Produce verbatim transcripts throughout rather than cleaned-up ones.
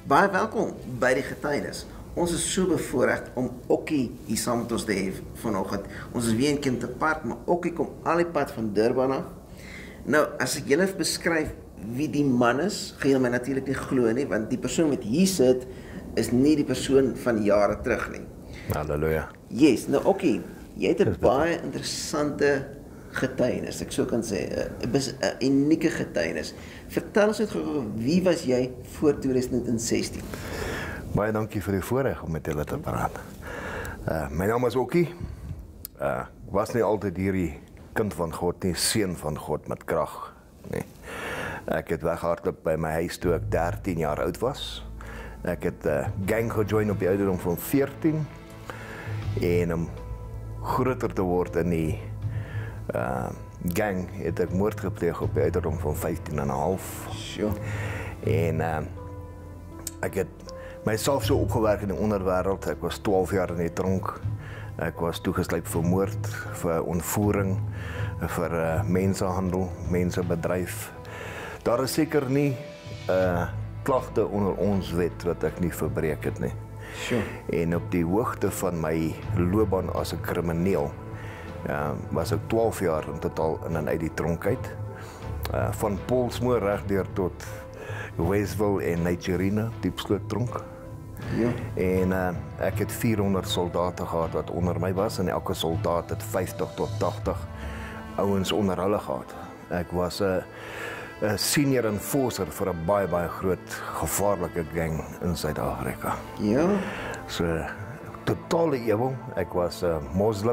Baie welkom by die getuienis. Ons is so bevoorreg om Okkie hier saam met ons te hê vanoggend. Ons is weer in Kempton Park, maar Okkie kom al die pad van Durban af. Nou, as ek julle beskryf wie die man is, gaan julle my natuurlik nie glo nie, want die persoon wat hier sit, is nie die persoon van jare terug nie. Halleluja. Yes, nou Okkie, jy het 'n baie interessante getuienis, ek so kan sê, 'n unieke getuienis. Vertel ons net gou, wie was jy voor twintig sestien? Baie dankie vir die voorreg om met julle te praat. Uh, my naam is Okkie. Uh, was nie altyd hierdie kind van God nie, seun van God met krag nie. Ek het weghardloop by my huis toe ek dertien jaar oud was. Ek het 'n uh, gang gejoin op die ouderdom van veertien en om groter te word in die uh, gang het ek moord gepleeg op die ouderdom van vyftien en 'n half. Sure. En uh, ek het myself so opgewerk in die onderwêreld. Ek was twaalf jaar in die tronk. Ek was toegesluit vir moord, vir ontvoering, vir uh, mensenhandel, mensebedryf. Daar is seker nie uh, klagte onder ons wet wat ek nie verbreek het nie. Sure. En op die hoogte van my loopbaan as 'n krimineel uh, was ek twaalf jaar in totaal in en uit die tronk uit. Uh, van Pollsmoor regdeur tot Westville en Nigerina, Diepsloot tronk. Ja. En uh, ek het vierhonderd soldate gehad wat onder my was en elke soldaat het vyftig tot tagtig ouens onder hulle gehad. Ek was 'n uh, 'n senior enforcer vir 'n baie baie groot gevaarlike gang in Suid-Afrika. Ja. So totale ewel. Ek was 'n uh, moslim.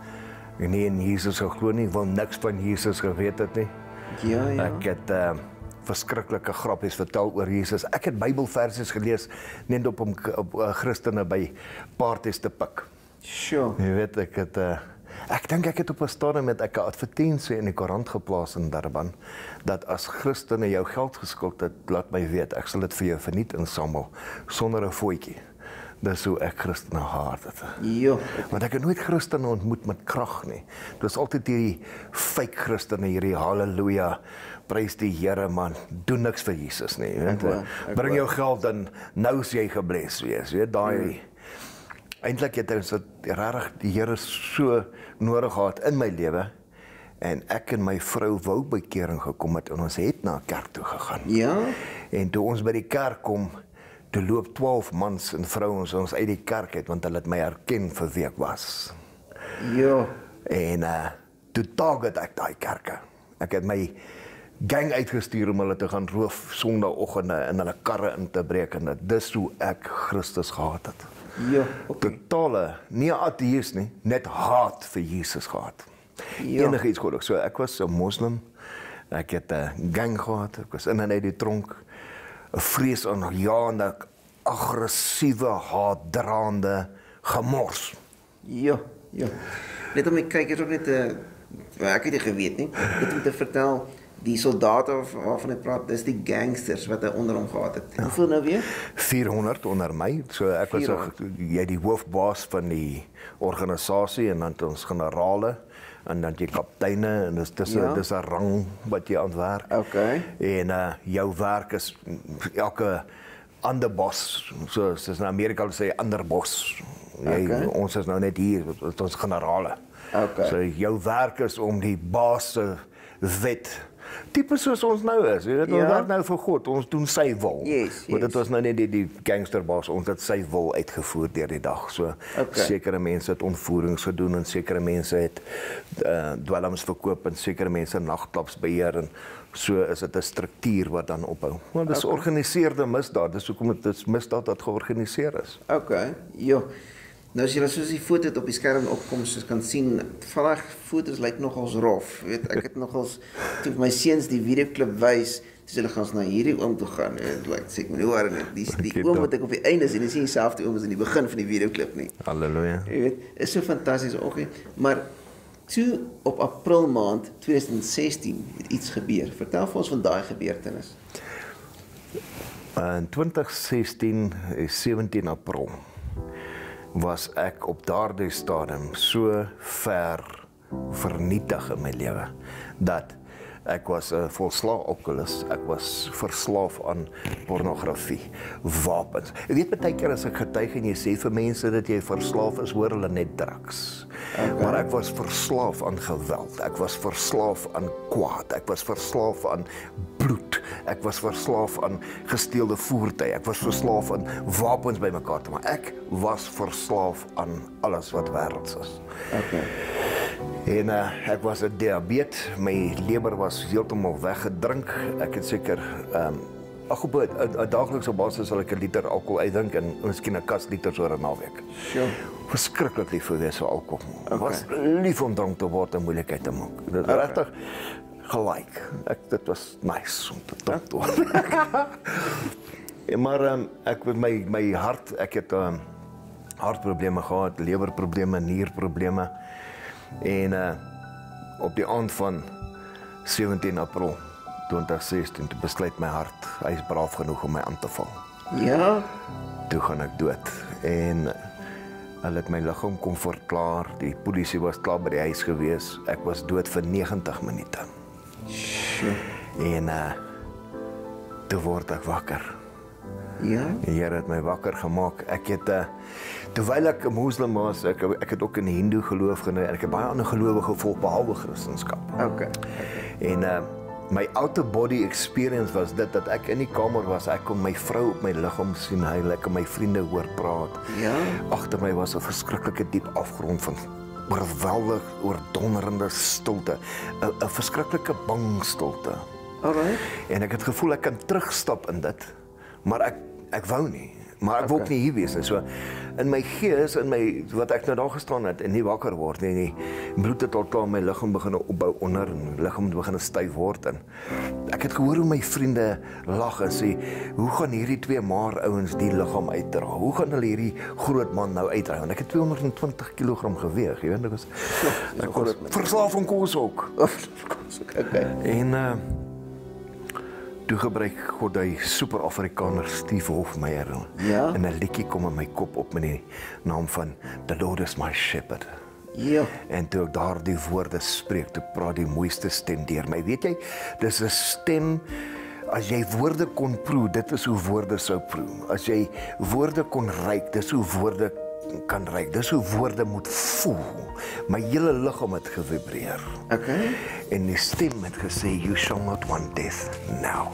En nie in Jesus geglo nie, wil niks van Jesus geweet het nie. Ja, ja. Ek het uh, verskriklike grappies vertel oor Jesus. Ek het Bybelversies gelees net op om op uh, Christene by parties te pik. Sure. Jy weet, ek het uh, ek dink ek het op 'n stadium met 'n advertensie in die koerant geplaas in Durban dat as Christene jou geld geskuld het, laat my weet, ek sal dit vir jou verniet insamel sonder 'n voetjie. Dis hoe ek Christene haat het. Ja. Want ek het nooit Christene ontmoet met krag nie. Dit is altyd hierdie fake Christene, hierdie halleluja, prys die Here man, doen niks vir Jesus nie. Weet, wel, bring jou geld en nou is jy gebless wees. Weet daai hmm. Eintlik het ons dit regtig die Here so nodig gehad in my lewe en ek en my vrou wou by bekering gekom het en ons het na 'n kerk toe gegaan. Ja. En toe ons by die kerk kom, toe loop twaalf mans en vrouens ons uit die kerk uit want hulle het my herken vir wie ek was. Ja. En uh, toe target ek daai kerke. Ek het my gang uitgestuur om hulle te gaan roof Sondagoggende in hulle karre in te breek en dis hoe ek Christus gehaat het. Ja, okay. Totale, nie 'n ateïs nie, net haat vir Jesus gehad. Ja. Enige iets goeie. So ek was 'n moslim. Ek het 'n gang gehad. Ek was in en uit die tronk. 'n vreesaanjaende, aggressiewe, haatdraande gemors. Ja, ja. Net om te kyk, is ook net 'n ek het nie geweet nie. Net om te vertel, die soldate waarvan hy praat, dis die gangsters wat hy onder hom gehad het. Ja. Hoeveel nou weer? vierhonderd onder my. So ek was jy die hoofbaas van die organisasie en dan ons generale en dan jy kapteine en dis dis 'n ja. dis 'n rang wat jy aan werk. Okay. En uh jou werk is elke ander bos, soos in Amerika sê ander bos. Jy, okay. Ons is nou net hier, ons generale. Okay. So jou werk is om die baas se wet tipe soos ons nou is. Jy weet, ons ja. werk nou vir God, ons doen sy wil. Yes, Want yes. dit was nou net die, die gangsterbaas, ons het sy wil uitgevoer deur die dag. So okay. sekere mense het ontvoerings gedoen en sekere mense het uh, dwelms verkoop en sekere mense nagklubs beheer en so is dit 'n struktuur wat dan ophou. Want dit is okay. georganiseerde misdaad, dis hoekom dit is misdaad wat georganiseer is. Okay, ja. Nou as jy soos die foto op die skerm opkom, soos kan sien, vandag foto's lyk nogals rof. Weet, ek het nogals toe my seuns die videoklip wys, dis hulle gaan ons na hierdie oom toe gaan. Dit lyk sê ek moet hoor net die die oom wat ek op die einde sien, is nie dieselfde oom as in die begin van die videoklip nie. Halleluja. Jy weet, is so fantasties ook. Maar toe op April maand twintig sestien het iets gebeur. Vertel vir ons van daai gebeurtenis. In twintig sestien, sewentien April, was ek op daardie stadium so ver vernietig in my lewe dat Ek was 'n uh, volslae alkoholist. Ek was verslaaf aan pornografie, wapens. Jy weet baie keer as ek getuig en jy sê vir mense dat jy verslaaf is, hoor hulle net drugs. Okay. Maar ek was verslaaf aan geweld. Ek was verslaaf aan kwaad. Ek was verslaaf aan bloed. Ek was verslaaf aan gesteelde voertuie. Ek was verslaaf aan wapens bymekaar te maak. Ek was verslaaf aan alles wat wêrelds is. Okay. En uh, ek was 'n diabetes, my lewer was heeltemal weggedrink. Ek het seker um, ag op 'n daaglikse basis sal ek 'n liter alkohol uitdrink en miskien 'n kas liter oor 'n naweek. Sure. Verskriklik lief vir wees vir alkohol. Ek Okay. was lief om dronk te word en moeilikheid te maak. Dit was okay. Regtig gelyk. Ek dit was nice om te dronk te word. Ja, maar um, ek met my my hart, ek het um, hartprobleme gehad, lewerprobleme, nierprobleme. En uh, op die aand van sewentien April twintig sestien, toe besluit my hart, hy is braaf genoeg om my aan te val. Ja? Toe gaan ek dood. En uh, hulle het my liggaam kom verklaar, die polisie was klaar by die huis gewees, ek was dood vir negentig minute. Sure. En uh, toe word ek wakker. Ja? Die Here het my wakker gemaak. Ek het uh, terwyl ek 'n moslim was, ek ek het ook in die Hindoe geloof genoem en ek het baie ander gelowe gevolg behalwe Christendom. Okay. Okay. En uh, my outer body experience was dit dat ek in die kamer was, ek kon my vrou op my liggaam sien huil, ek kon my vriende hoor praat. Ja. Agter my was 'n verskriklike diep afgrond van oorweldig, oordonderende stilte, 'n 'n verskriklike bang stilte. Alright. En ek het gevoel ek kan terugstap in dit, maar ek ek wou nie. Maar ek wil ook nie hier wees nie. So in my gees, in my wat ek nou daar gestaan het en nie wakker word nie, nie bloed het al klaar my liggaam begin opbou onder en liggaam het begin styf word en ek het gehoor hoe my vriende lag en sê, hoe gaan hierdie twee maar ouens die liggaam uitdra? Hoe gaan hulle hierdie groot man nou uitdra? Want ek het tweehonderd en twintig kilogram geweg, jy weet, ek was ja, ek was verslaaf aan kos ook. Okay. En uh, toe gebruik God hy super Afrikaner Steve Hofmeyer Ja. en 'n liedjie kom in my kop op met die naam van The Lord is my shepherd. Ja. En toe ek daardie woorde spreek, toe praat die mooiste stem deur my. Weet jy, dis 'n stem, as jy woorde kon proe, dit is hoe woorde sou proe. As jy woorde kon ruik, dis hoe woorde kan ruik. Dis hoe woorde moet voel. My hele liggaam het gevibreer. Okay. En die stem het gesê, you shall not want death now.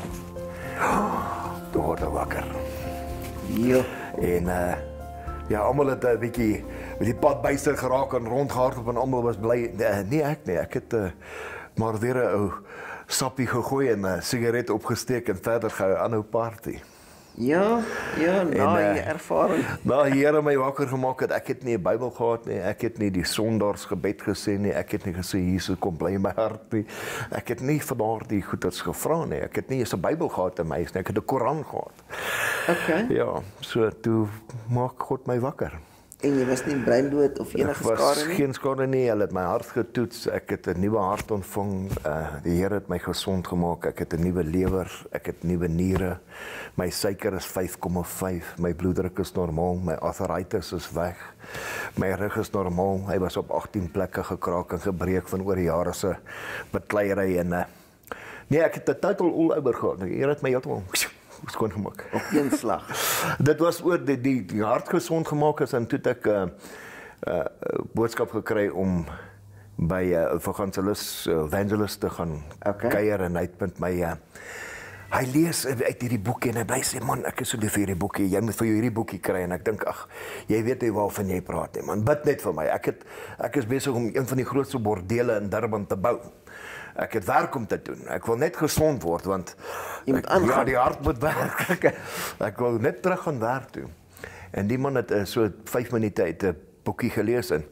Toe word ek wakker. Ja. En uh, ja, almal het 'n bietjie met die pad byster geraak en rondgehardloop en almal was bly. Nee, nie ek nie, ek het uh, maar weer 'n ou sappie gegooi en 'n sigaret opgesteek en verder gehou aan 'n ou party. Ja, ja, na En, uh, jy ervaring. Nou, die Here my wakker gemaak het. Ek het nie 'n Bybel gehad nie. Ek het nie die sondaarsgebed gesê nie. Ek het nie gesê Jesus kom bly in my hart nie. Ek het nie vir daardie goeders gevra nie. Ek het nie eens 'n Bybel gehad in my huis nie. Ek het 'n Koran gehad. Okay. Ja, so toe maak God my wakker. En jy was nie breindood of enige Ek was skade nie? geen skade nie. Hulle het my hart getoets. Ek het 'n nuwe hart ontvang. Uh, die Here het my gesond gemaak. Ek het 'n nuwe lewer. Ek het nuwe niere. My suiker is vyf komma vyf. My bloeddruk is normaal. My arthritis is weg. My rug is normaal. Hy was op agttien plekke gekraak en gebreek van oor die jare se bekleierery en uh, nee, ek het 'n total all-over gehad. Die Here het my heeltemal skoon gemaak. Op een slag. Dit was oor die die, die hart gesond gemaak is en toe het ek 'n uh, uh, boodskap gekry om by 'n uh, evangelis uh, evangelist te gaan Okay. kuier en hy het met my uh, hy lees uit hierdie boekie en hy bly sê man, ek is so lief vir hierdie boekie. Jy moet vir jou hierdie boekie kry en ek dink ag, jy weet nie waarvan jy praat nie man. Bid net vir my. Ek het ek is besig om een van die grootste bordele in Durban te bou. Ek het werk om te doen. Ek wil net gesond word want Jy moet ek, aangaan. ja, die hart moet werk. Ek wil net terug gaan werk toe. En die man het uh, so vyf minute uit 'n boekie gelees en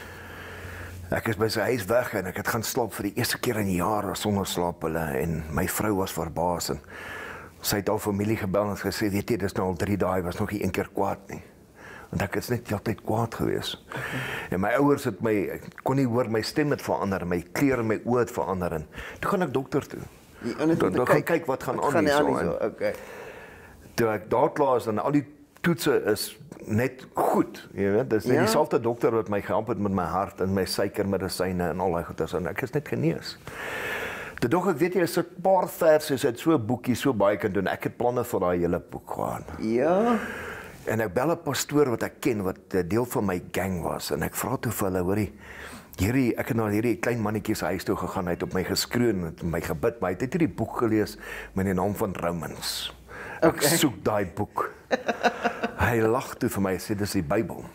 ek is by sy huis weg en ek het gaan slaap vir die eerste keer in jare sonder slaap hulle en my vrou was verbaas en sy het al familie gebel en gesê, weet jy, dis nou al drie dae, was nog nie een keer kwaad nie. Want ek is net altyd kwaad gewees. Okay. En my ouers het my, ek kon nie hoor, my stem het verander, my kleur en my oë het verander en toe gaan ek dokter toe. Dan gaan kyk wat gaan aan hierso. Okay. Toe ek daar klaar is en al die toetse is net goed, jy weet, dis net Ja. dieselfde dokter wat my gehelp het met my hart en my suikermedisyne en al daai goeders en ek is net genees. Toe dog ek, weet jy, is 'n paar verse uit so 'n boekie so baie kan doen. Ek het planne vir daai hele boek gehad. Ja. En ek bel 'n pastoor wat ek ken wat 'n deel van my gang was en ek vra toe vir hulle, hoorie, hierdie ek het na hierdie klein mannetjie se huis toe gegaan, hy het op my geskreun, het my gebid, maar hy het net hierdie boek gelees met die naam van Romans. Ek Okay. soek daai boek. Hy lag toe vir my en sê dis die Bybel.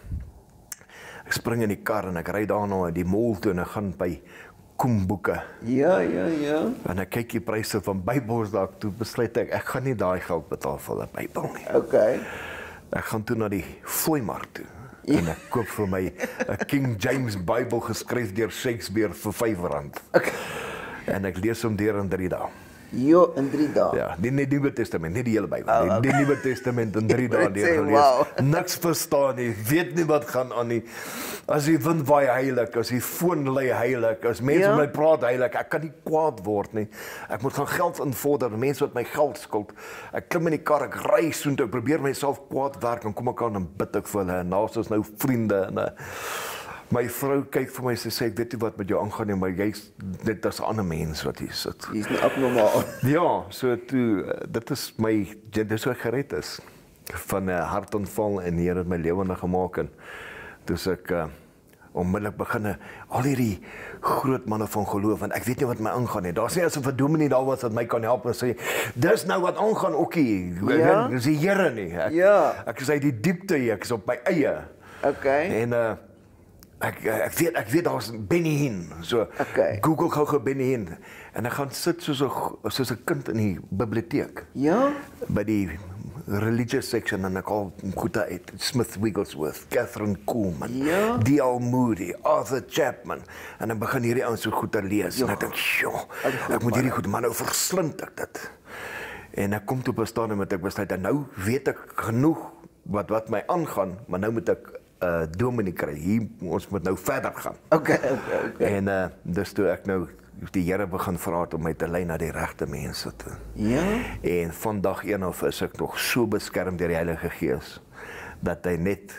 Ek spring in die kar en ek ry daarna in die mall toe en ek gaan by Koemboeke. Ja, ja, ja. En ek kyk die pryse van Bybels daar, toe besluit ek ek gaan nie daai geld betaal vir 'n Bybel nie. Okay. Ek gaan toe na die Vooimark toe. Ja. En ek koop vir my 'n King James Bybel geskryf deur Shakespeare vir vyf rand. Okay. En ek lees hom deur in drie dae. Jo, in drie dae. Ja, nie nie die Nuwe Testament, nie die hele Bybel nie. Oh, okay. Die Nuwe Testament in drie dae Ek sê, deur gelees. wow. Niks verstaan nie, weet nie wat gaan aan nie. As die wind waai heilig, as die foon lê heilig, as mense Ja. met my praat heilig, ek kan nie kwaad word nie. Ek moet gaan geld invorder, mense wat my geld skuld. Ek klim in die kar, ek ry soontoe, ek probeer myself kwaad werk en kom ek aan en bid ek vir hulle en naas is nou vriende en uh, my vrou kyk vir my en sê ek weet nie wat met jou aangaan nie, maar jy's net as 'n ander mens wat hier sit. Jy's nie abnormaal. Ja, so toe, uh, dit is my, dis hoe ek gered is. Van 'n uh, hartaanval en die Here het my lewende gemaak en dus ek uh, onmiddellik begin al hierdie groot manne van geloof en ek weet nie wat my aangaan nie. Daar's nie asof 'n dominee daar was wat my kan help en sê dis nou wat aangaan ookie. Ja? Dis die Here nie. Ek, Ja. ek is uit die diepte, ek is op my eie. Okay. En uh, ek ek weet ek weet daar's Benny Hinn. So Okay. Google gou gou Benny Hinn en ek gaan sit soos 'n soos 'n kind in die biblioteek. Ja? By die religious section en ek al goed uit Smith Wigglesworth, Catherine Kuhlman, Ja. D L Moody, Arthur Chapman en dan begin hierdie ouens so goed te lees en ek dink, "Sjoe, ek moet hierdie goed maar nou verslind ek dit." En ek kom toe op 'n stadium met ek besluit en nou weet ek genoeg wat wat my aangaan, maar nou moet ek 'n uh, dominee kry. Hier ons moet nou verder gaan. Okay, okay, okay. En uh, dis toe ek nou die Here begin vra het om my te lei na die regte mense toe. Ja? En van dag een af is ek nog so beskerm deur die Heilige Gees dat hy net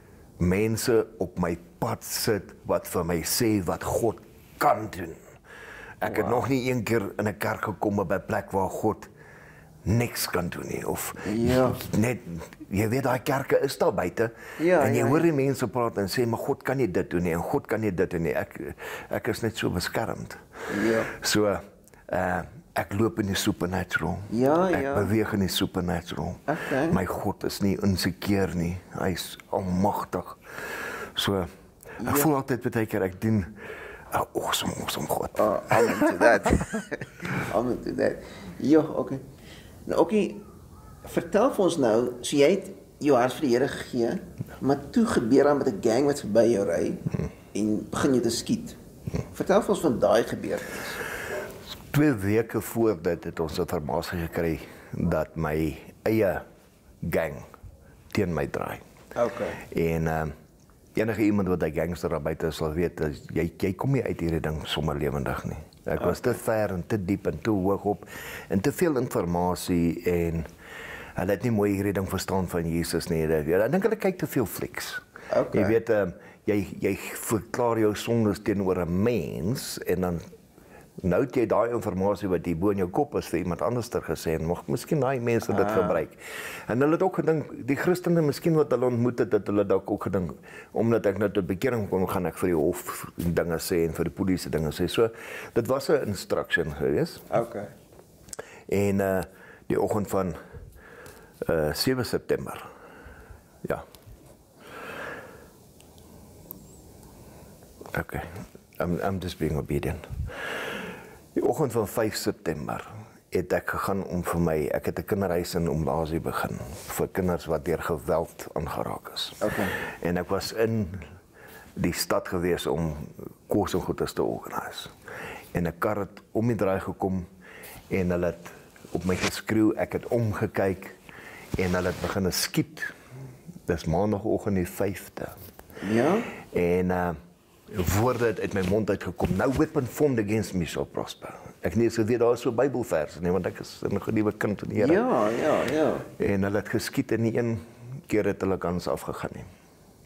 mense op my pad sit wat vir my sê wat God kan doen. Ek het nog nie een keer in 'n kerk gekom by 'n plek waar God niks kan doen nie of Ja. net jy weet daai kerke is daar buite Ja, en jy ja, hoor die mense praat en sê maar God kan nie dit doen nie en God kan nie dit doen nie. Ek ek is net so beskermd. Ja. So uh ek loop in die supernatural. Ja, ek ja. beweeg in die supernatural. Okay. My God is nie onseker nie. Hy's almagtig. So ek Ja. voel altyd baie keer ek doen 'n awesome awesome God. Oh, amen to that. Amen to that. Ja, okay. Nou, okay, vertel vir ons nou, so jy het jou hart vir die Here gegee, maar toe gebeur daar met 'n gang wat verby jou ry en begin jy te skiet. Vertel vir ons van daai gebeurtenis. Twee weke voor dit het ons 'n informasie gekry dat my eie gang teen my draai. Okay. En uh, enige iemand wat 'n gangster daar buite sal weet, is, jy jy kom nie uit hierdie ding sommer lewendig nie. Ek was te ver en te diep en te hoog op en te veel inligting en hulle het nie mooi hierdie ding verstaan van Jesus nie. Ek dink hulle kyk te veel flieks. Okay. Jy weet, uh, jy jy verklaar jou sondes teenoor 'n mens en dan nou het jy daai inligting wat hier bo in jou kop is vir iemand anders ter gesê en mag miskien daai mense dit gebruik. En hulle het ook gedink die Christene miskien wat hulle ontmoet het, dat hulle dalk ook gedink omdat ek nou tot bekering kon gaan ek vir die hof dinge sê en vir die polisie dinge sê. So dit was 'n instruction geweest. Okay. En uh die oggend van uh sewe September. Ja. Okay. I'm I'm just being obedient. Die oggend van vyf September het ek gegaan om vir my, ek het 'n kinderhuis in Omlasie begin vir kinders wat deur geweld aangeraak is. Okay. En ek was in die stad gewees om kos en goedes te organiseer. En 'n kar het om die draai gekom en hulle het op my geskreeu, ek het omgekyk en hulle het begin skiet. Dis maandagooggend die vyfde. Ja? En uh woorde het uit my mond uitgekom. No weapon formed against me shall prosper. Ek nie so weet daar is so Bybelverse nie, want ek is 'n genuwe kind van die Here. Ja, ja, ja. En hulle het geskiet en nie een keer het hulle kans afgegaan nie.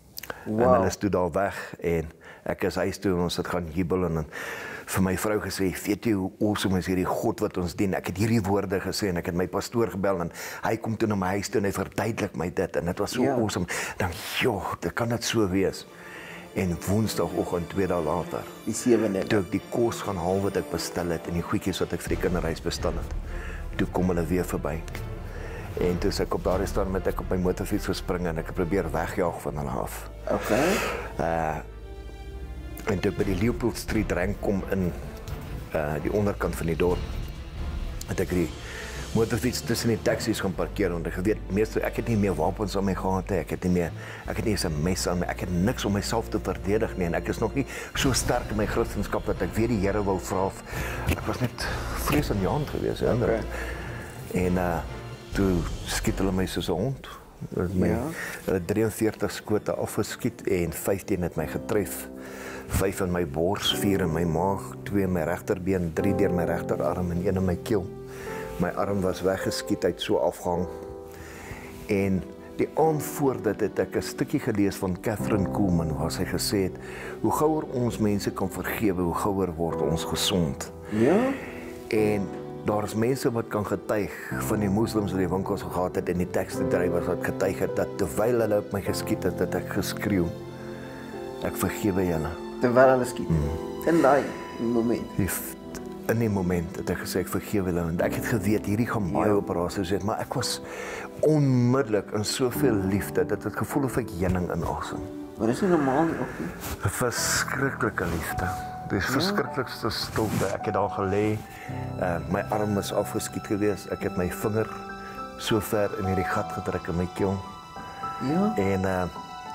Wow. En hulle is toe daar weg en ek is huis toe en ons het gaan jubel en vir my vrou gesê, weet jy hoe awesome is hierdie God wat ons dien? Ek het hierdie woorde gesê en ek het my pastoor gebel en hy kom toe na my huis toe en hy verduidelik my dit en dit was so Ja. awesome. Dan, joh, dit kan dit so wees. En woensdagoggend, twee dae later, Die sewende. toe ek die kos gaan haal wat ek bestel het en die goedjies wat ek vir die kinderhuis bestel het, toe kom hulle weer verby. En toe ek op daardie staan met ek op my motorfiets gespring en ek het probeer wegjaag van hulle af. Okay. Uh en toe ek by die Leopold Street rank kom in uh die onderkant van die dorp, het ek die motorfiets tussen die taksies gaan parkeer want ek geweet meeste ek het nie meer wapens aan my gehad nie, ek het nie meer ek het nie eens 'n mes aan my, ek het niks om myself te verdedig nie en ek is nog nie so sterk in my Christendom dat ek weer die Here wou vra. Ek was net vreesaanjaend geweest, hè. Okay. En uh toe skiet hulle my soos 'n hond. My Ja. hulle het drieënveertig skote afgeskiet en vyftien het my getref. vyf in my bors, vier in my maag, twee in my regterbeen, drie deur my regterarm en een in my keel. My arm was weggeskiet, uit so afgehang. En die aand voor dit het ek 'n stukkie gelees van Catherine Kuhlman waar sy gesê het, hoe gouer ons mense kan vergewe, hoe gouer word ons gesond. Ja? En daar is mense wat kan getuig van die moslems wat die winkels gehad het en die taxi-drywers wat getuig het dat terwyl hulle op my geskiet het, het ek geskreeu, ek vergewe julle. Terwyl hulle skiet. In daai moment. Die, in die moment het ek gesê ek vergewe hulle want ek het geweet hierdie gaan baie Ja. operasies wees, maar ek was onmiddellik in soveel liefde dat het gevoel of ek heuning inasem. Maar dis nie normaal nie, ook nie. 'n Verskriklike liefde. Dis ja. Verskriklikste stilte. Ek het daar gelê, uh, my arm is afgeskiet geweest. Ek het my vinger so ver in hierdie gat gedruk in my keel. Ja? En uh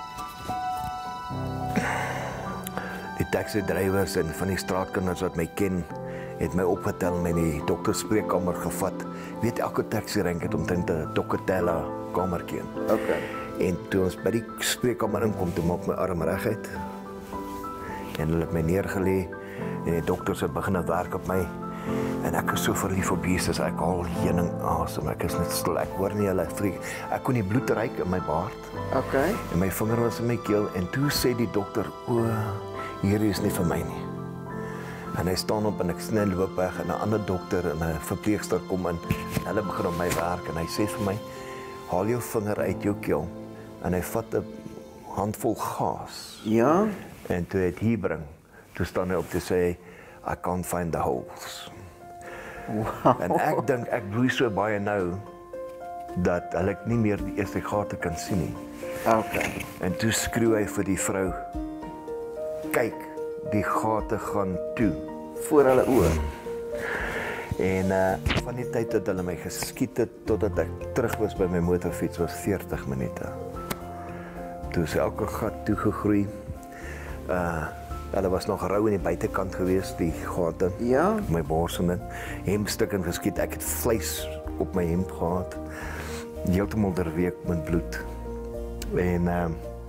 die taxi-drywers en van die straatkinders wat my ken, het my opgetel en my in die dokterspreekkamer gevat. Weet elke taxi-rank het omtrent 'n Docatella kamertjie. Okay. En toe ons by die spreekkamer inkom, toe maak my arm reguit. En hulle het my neergelê en die dokters het begin werk op my. En ek is so verlief op Jesus, ek haal heuning asem, ek is net stil, ek hoor nie hulle vriek. Ek kon die bloed ruik in my baard. Okay. En my vinger was in my keel en toe sê die dokter, o, hierdie is nie vir my nie. En hy staan op en ek snel loop weg en 'n ander dokter en 'n verpleegster kom in en hulle begin op my werk en hy sê vir my, haal jou vinger uit jou keel. En hy vat 'n handvol gas. Ja? En toe het hy bring, toe staan hy op te sê, I can't find the holes. Wow. En ek dink ek bloei so baie nou dat hulle nie meer die eerste gate kan sien nie. Okay. En toe skreeu hy vir die vrou, kyk, die gate gaan toe. Voor hulle oë. En uh, van die tyd dat hulle my geskiet het totdat ek terug was by my motorfiets was veertig minute. Toe is elke gat toegegroei. Uh, hulle was nog rou in die buitekant gewees, die gate. Ja? My bors en dit. Hemstukken geskiet. Ek het vleis op my hemp gehad. Heeltemal derweek met bloed. En uh,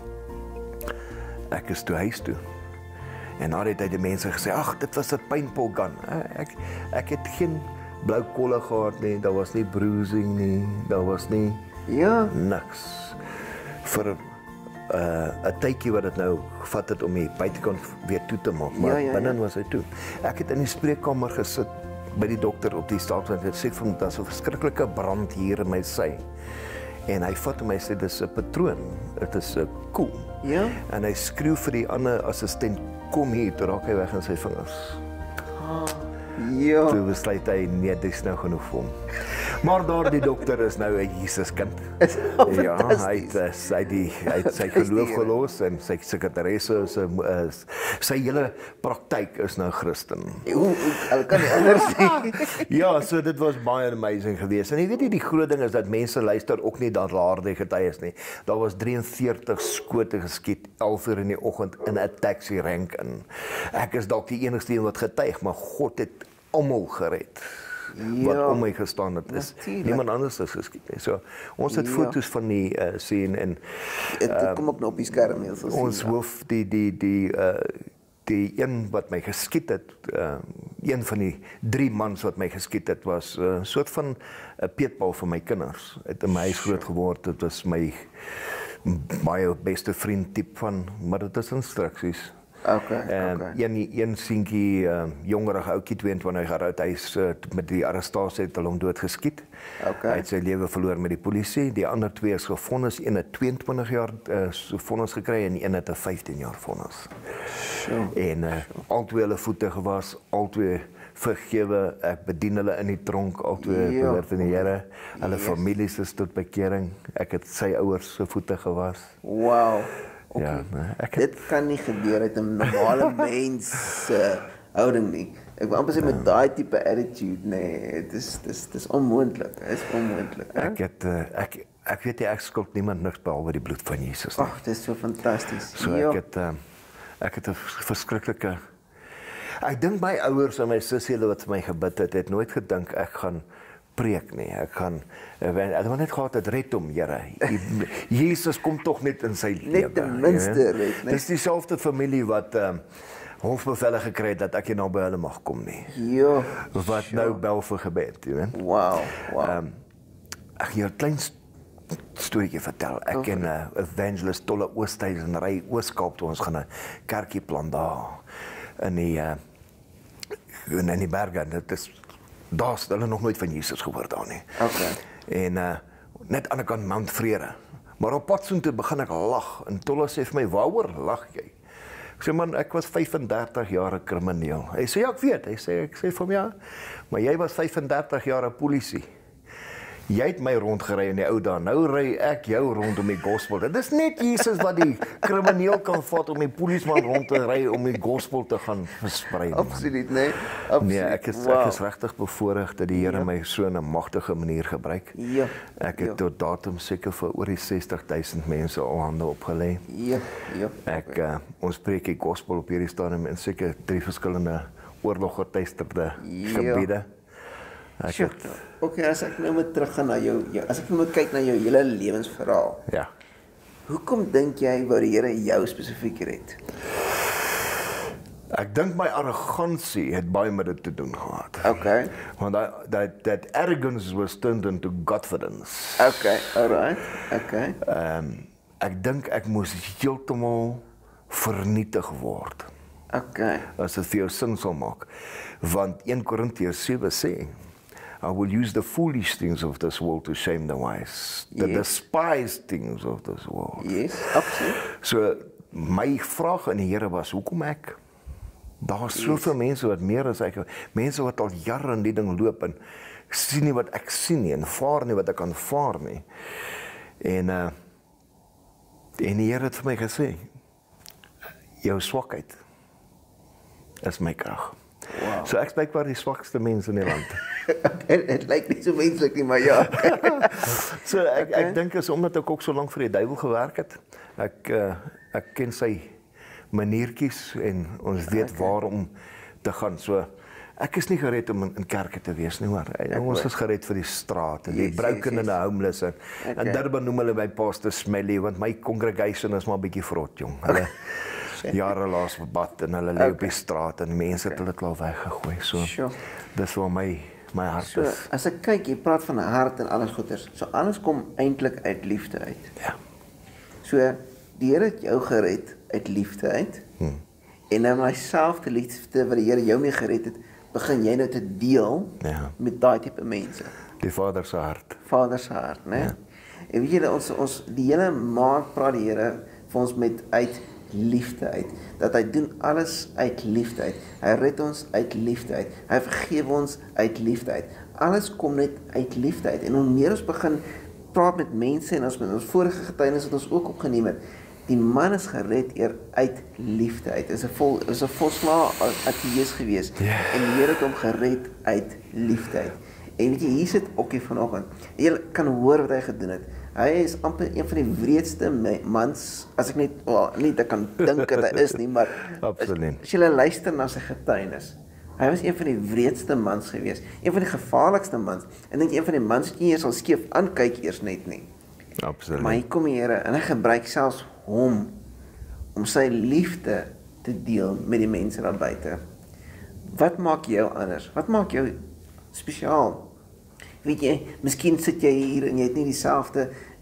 ek is toe huis toe. En na die tyd die mense gesê, ag, dit was 'n paintball gun. Ek ek het geen blou kolle gehad nie, daar was nie bruising nie, daar was nie Ja? niks. Vir 'n uh, 'n tydjie wat dit nou gevat het om die buitekant weer toe te maak, maar Ja, ja, ja. binne was hy toe. Ek het in die spreekkamer gesit by die dokter op die staatswet en sê vir hom, daar's 'n verskriklike brand hier in my sy. En hy vat my sê dis 'n patroon, dit is 'n koel. Ja? En hy skreeu vir die ander assistent, kom hier, toe raak hy weg in sy vingers. Ja. Toe besluit hy, nee, dit is nou genoeg vir hom. Maar daardie dokter is nou 'n Jesuskind. Is Ja, hy het uh, sy die hy het sy geloof gelos en sy sekretaresse is 'n uh, sy hele praktyk is nou Christen. Hoe hulle kan nie anders nie. Ja, so dit was baie amazing geweest. En jy weet nie, die groot ding is dat mense luister ook nie dat daardie getuies nie. Daar was drieënveertig skote geskiet elf uur in die oggend in 'n taxi rank in. Ek is dalk die enigste een wat getuig, maar God het almal gered. Wat Ja. om my gestaan het is. Natuurlijk. Niemand anders is geskiet nie. So ons het Ja. foto's van die uh, scene en Dit uh, kom ook nog op die skerm hier, so ons sien. hoof die die die uh die een wat my geskiet het, uh een van die drie mans wat my geskiet het was 'n uh, soort van 'n peetbal vir my kinders. Het in my huis groot geword. Dit was my baie beste vriend tip van, maar dit is instruksies. Okay, Uh, okay. Een, een seentjie, uh, jongerige ouetjie, tweeëntwintig jaar oud, hy is uh, met die arrestasie het hulle hom doodgeskiet. Okay. Hy het sy lewe verloor met die polisie. Die ander twee is gevonnis, een het tweeëntwintig jaar uh, vonnis gekry en een het 'n vyftien jaar vonnis. Sure. En uh, al twee hulle voete gewas, al twee vergewe, ek bedien hulle in die tronk, al twee Ja. behoort in die Here. Hulle Yes. families is tot bekering. Ek het sy ouers se voete gewas. Wow. Okay. Ja, nee, ek het, Dit kan nie gebeur uit 'n normale mens se houding nie. Ek wil amper sê met daai tipe attitude, nee, dit is dis dis onmoontlik. Dit is onmoontlik. ek het uh, ek ek weet nie ek skuld niemand niks behalwe die bloed van Jesus nie. Ag, dit is so fantasties. So ek het uh, ek het 'n verskriklike Ek dink my ouers en my sussie hulle wat vir my gebid het, het nooit gedink ek gaan preek nie. Ek gaan ek wil net gehad het red hom, Here. Jesus kom tog net in sy lewe. Net ten minste red, né? Dis dieselfde familie wat ehm um, hofbevelle gekry het dat ek nie nou by hulle mag kom nie. Ja. Wat sure. nou bel vir gebed, jy weet. Wow, wow. Ehm um, ek hier 'n klein storieetjie vertel. Ek en 'n uh, evangelist Tolle Oosthuizen ry Oos-Kaap toe, ons gaan 'n kerkie plant daar in die uh, in die berge. Dit is daar's hulle nog nooit van Jesus gehoor daar nie. Okay. En uh, net aan die kant Mount Vrede. Maar op pad soontoe begin ek lag en Tolle sê vir my, "Waaroor lag jy?" Ek sê, "Man, ek was vyfendertig jaar 'n krimineel." Hy sê, "Ja, ek weet." Hy sê, ek sê vir hom, "Ja, maar jy was vyfendertig jaar 'n polisie. Jy het my rondgery in die ou dae. Nou ry ek jou rond om die gospel. Dit is net Jesus wat die krimineel kan vat om die polisieman rond te ry om die gospel te gaan versprei." Absoluut, nee. Absoluut. Nee, ek is wow. ek is regtig bevoorreg dat die Here ja. my so 'n magtige manier gebruik. Ja. Ek het ja. tot datum seker vir oor die sestig duisend mense al hande opgelê. Ja, ja. Ek okay. uh, ons preek die gospel op hierdie stadium in seker drie verskillende oorloggetuisterde Ja. gebiede. Ek Sure. het, Okay, as ek nou moet teruggaan na jou, jou as ek nou moet kyk na jou hele lewensverhaal. ja. Hoekom dink jy wou die Here jou spesifiek red? Ek dink my arrogansie het baie met dit te doen gehad. Okay. Want dat that, that arrogance was turned into godfidence. Okay, alright. Okay. Ehm um, ek dink ek moes heeltemal vernietig word. Okay. As dit vir jou sin sal maak. Want Eerste Korintiërs sewe sê, "I will use the foolish things of this world to shame the wise, the Yes. despised things of this world." Yes, absoluut. So my vraag aan die Here was, hoekom ek? Daar's soveel mense wat meer as ek, mense wat al jare in die ding loop en sien nie wat ek sien nie en vaar nie wat ek kan vaar nie. En uh en die Here het vir my gesê, jou swakheid is my krag. Wow. So ek spreek waar die swakste mense in die land. Dit lyk nie so menslik nie, maar ja. So ek Okay. ek dink is omdat ek ook so lank vir die duiwel gewerk het. Ek uh, ek ken sy maniertjies en ons weet Okay. waar om te gaan. So ek is nie gered om in, in kerke te wees nie, hoor. Ons is gered vir die strate, die Yes, broken yes, en yes. die homeless. En, Okay. en Durban noem hulle my pastor Smelly, want my congregation is maar 'n bietjie vrot, jong. Hulle jare laas verbad en hulle lê op die straat en mense het hulle klaar weggegooi. So Sure. dis waar my my hart So, is. as ek kyk, jy praat van 'n hart en alles goeters. So alles kom eintlik uit liefde uit. Ja. So die Here het jou gered uit liefde uit. Hmm. En nou my selfde liefde wat die Here jou mee gered het, begin jy nou te deel Ja. met daai tipe mense. Die Vader se hart. Vader se hart, né? Ja. En weet jy ons ons die hele maand praat die Here vir ons met uit liefde uit. Dat hy doen alles uit liefde uit. Hy red ons uit liefde uit. Hy vergewe ons uit liefde uit. Alles kom net uit liefde uit. En hoe meer ons begin praat met mense en ons met ons vorige getuienis wat ons ook opgeneem het, die man is gered eer uit liefde uit. Is 'n vol is 'n volslaa ateïs gewees. Ja. En die Here het hom gered uit liefde uit. En weet jy, hier sit Okkie vanoggend. Jy kan hoor wat hy gedoen het. Hy is amper een van die wreedste mans, as ek net, well, nie dat ek kan dink dat hy is nie, maar Absoluut. as, as jy luister na sy getuienis, hy was een van die wreedste mans gewees, een van die gevaarlikste mans, en dink een van die mans wat jy eers sal skeef aankyk eers net nie. Absoluut. Maar hier kom die Here, en hy gebruik selfs hom, om sy liefde te deel met die mense daar buite. Wat maak jou anders? Wat maak jou spesiaal? Weet jy, miskien sit jy hier en jy het nie dieselfde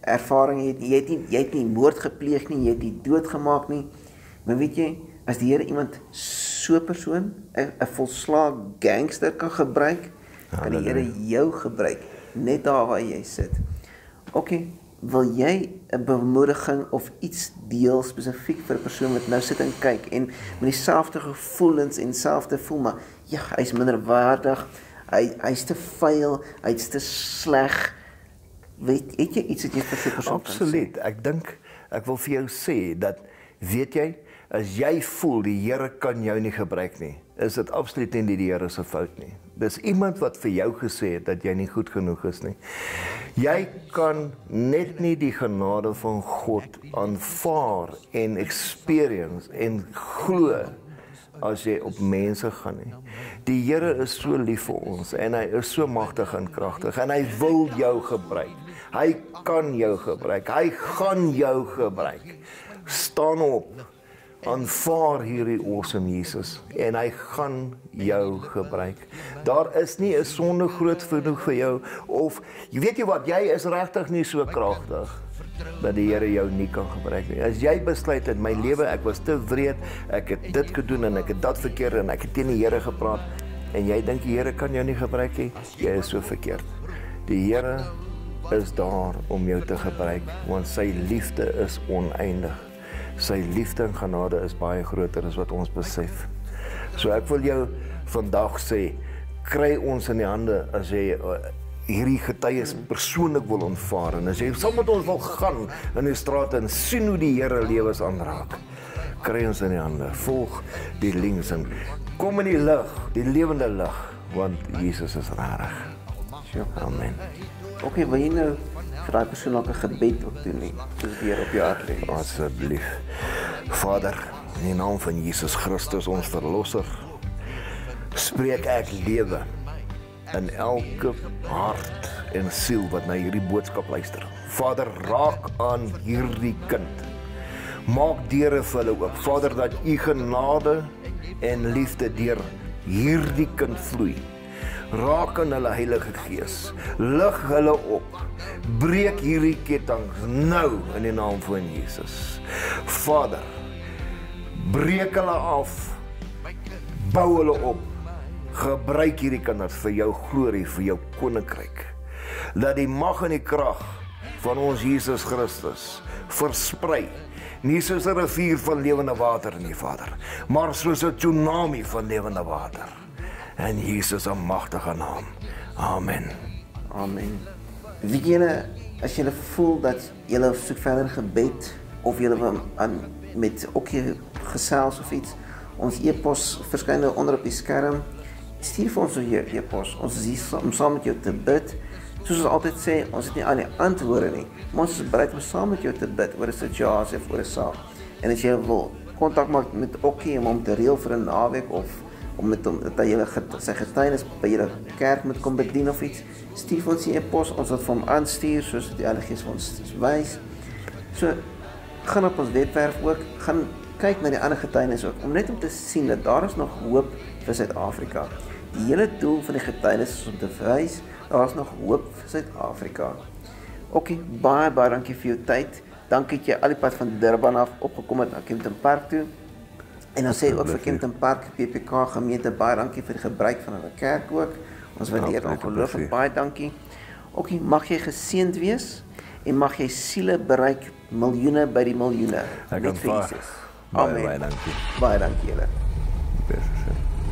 ervaring het nie, jy het nie, jy het nie moord gepleeg nie, jy het nie doodgemaak nie. Maar weet jy, as die Here iemand so persoon, 'n 'n volslae gangster kan gebruik, kan die Here jou gebruik, net daar waar jy sit. Okay, wil jy 'n bemoediging of iets deel spesifiek vir 'n persoon wat nou sit en kyk en met dieselfde gevoelens en selfde voel, maar ja, hy's minderwaardig, hy hy's te vuil, hy's te sleg. Weet het jy iets wat jy vir 'n persoon kan sê? Absoluut. Ek dink ek wil vir jou sê dat weet jy, as jy voel die Here kan jou nie gebruik nie, is dit absoluut nie die Here se fout nie. Dis iemand wat vir jou gesê het dat jy nie goed genoeg is nie. Jy kan net nie die genade van God aanvaar en experience en glo as jy op mense gaan nie. Die Here is so lief vir ons en hy is so magtig en kragtig en hy wil jou gebruik. Hy kan jou gebruik. Hy gaan jou gebruik. Staan op. Aanvaar hierdie awesome Jesus en hy gaan jou gebruik. Daar is nie 'n sonde groot genoeg vir jou of jy weet jy wat, jy is regtig nie so kragtig dat die Here jou nie kan gebruik nie. As jy besluit in my lewe ek was te wreed, ek het dit gedoen en ek het dat verkeerd en ek het teen die Here gepraat en jy dink die Here kan jou nie gebruik nie, jy is so verkeerd. Die Here is daar om jou te gebruik want sy liefde is oneindig. Sy liefde en genade is baie groter as wat ons besef. So ek wil jou vandag sê, kry ons in die hande as jy uh, hierdie getuies persoonlik wil aanvaar en as jy saam met ons wil gaan in die straat en sien hoe die Here lewens aanraak. Kry ons in die hande, volg die links en kom in die lig, die lewende lig, want Jesus is rarig. Amen. Okay, wil jy nou vir daai persoon ook 'n gebed ook doen nie? Dis weer op jou hart lê. Asseblief. Vader, in die naam van Jesus Christus, ons verlosser, spreek ek lewe in elke hart en siel wat na hierdie boodskap luister. Vader, raak aan hierdie kind. Maak deure vir hulle oop. Vader, dat u genade en liefde deur hierdie kind vloei. Raak aan hulle Heilige Gees. Lig hulle op. Breek hierdie kettinge nou in die naam van Jesus. Vader, breek hulle af. Bou hulle op. Gebruik hierdie kinders vir jou glorie, vir jou koninkryk. Laat die mag en die krag van ons Jesus Christus versprei. Nie soos 'n rivier van lewende water nie, Vader, maar soos 'n tsunami van lewende water. In Jesus se magtige naam. Amen. Amen. Wie julle, as julle voel dat julle soek verder gebed of julle wil aan met ook hier gesels of iets, ons e-pos verskyn nou onder op die skerm. Stuur vir ons so hier e-pos. Ons is hier om saam met jou te bid. Soos ons altyd sê, ons het nie al die antwoorde nie, maar ons is bereid om saam met jou te bid oor 'n situasie of oor 'n saak. En as jy wil kontak maak met Okkie om hom te reël vir 'n naweek of om met hom dat jy sy getuienis by julle kerk moet kom bedien of iets, stuur vir ons die e-pos, ons sal vir hom aanstuur soos die Heilige Gees vir ons wys. So gaan op ons webwerf ook, gaan kyk na die ander getuienis ook, om net om te sien dat daar is nog hoop vir Suid-Afrika. Die hele doel van die getuienis is om te wys, daar is nog hoop vir Suid-Afrika. Okay, baie baie dankie vir jou tyd. Dankie dat jy al die pad van Durban af opgekom het na Kempton Park toe. En dan sê ook vir Kempton Park P P K gemeente baie dankie vir die gebruik van hulle kerk ook. Ons waardeer dit ongelooflik baie dankie. Okay, mag jy geseënd wees en mag jy siele bereik, miljoene by die miljoene. Ek Net vir aanvaar. Jesus. Baie, Amen. baie dankie. Baie dankie julle. Beste.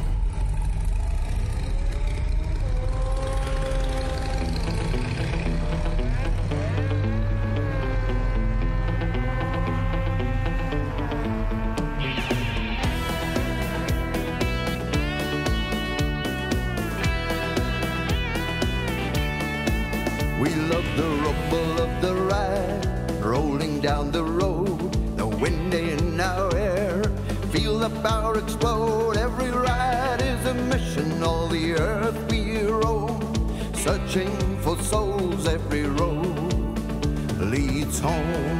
We love the rumble of the ride, rolling down the road, the wind in our hair. Feel the power explode, every ride is a mission, all the earth we roam. Searching for souls, every road leads home.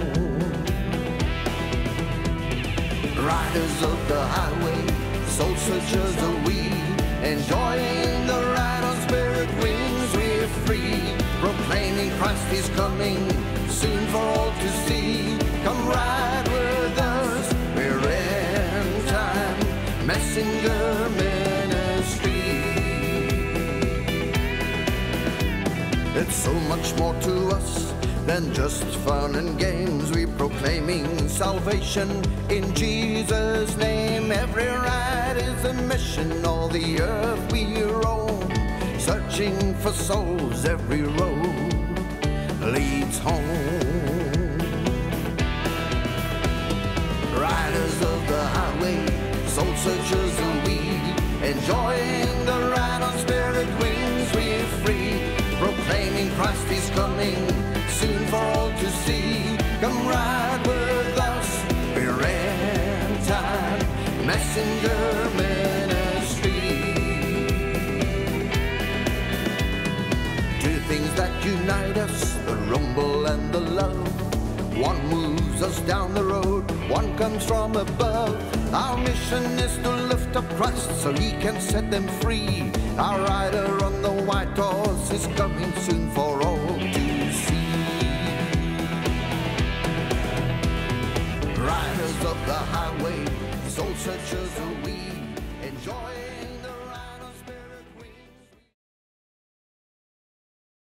Riders of the highway, soul searchers are we, enjoying the ride on spirit wings, we're free. Proclaiming Christ is coming, Messenger Ministry. It's so much more to us than just fun and games. We're proclaiming salvation in Jesus' name. Every ride is a mission, all the earth we roam, searching for souls. Every road leads home. Riders of the highway, soul searchers are we, enjoying the ride on spirit wings. We're free, proclaiming Christ is coming soon for all to see. Come ride with us, we're in time. Messenger Ministry. Two things that unite us, the rumble and the love. One moves us down the road, one comes from above. Our mission is to lift up Christ so he can set them free. Our rider on the white horse is coming soon for all to see. Riders of the highway, soul searchers away.